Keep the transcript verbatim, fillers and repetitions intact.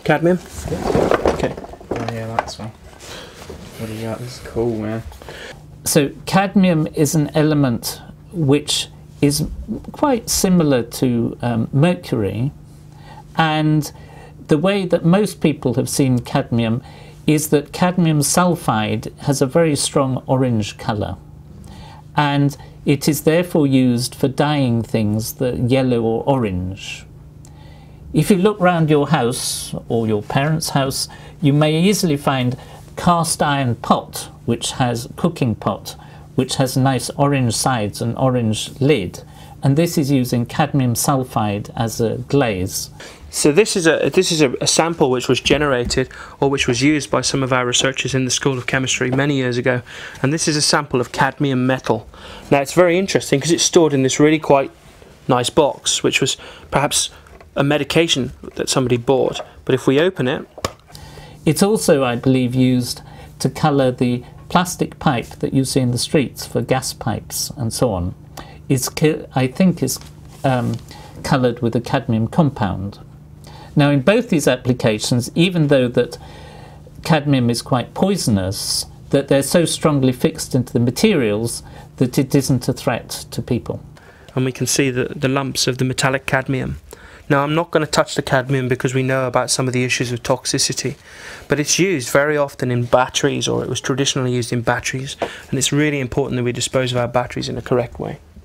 cadmium? Yeah. Okay. Oh yeah, that's one. What do you got? This is cool, man. So cadmium is an element which is quite similar to um, mercury, and the way that most people have seen cadmium is that cadmium sulfide has a very strong orange colour, and it is therefore used for dyeing things that yellow or orange. If you look round your house or your parents' house, you may easily find cast iron pot, which has cooking pot, which has nice orange sides and orange lid, and this is using cadmium sulfide as a glaze. So this is a this is a, a sample which was generated or which was used by some of our researchers in the School of Chemistry many years ago, and this is a sample of cadmium metal. Now it's very interesting because it's stored in this really quite nice box, which was perhaps a medication that somebody bought. But if we open it, it's also, I believe, used to colour the plastic pipe that you see in the streets for gas pipes and so on. Is I think is um, coloured with a cadmium compound. Now in both these applications, even though that cadmium is quite poisonous, that they're so strongly fixed into the materials that it isn't a threat to people. And we can see the, the lumps of the metallic cadmium. Now I'm not going to touch the cadmium because we know about some of the issues of toxicity, but it's used very often in batteries, or it was traditionally used in batteries, and it's really important that we dispose of our batteries in a correct way.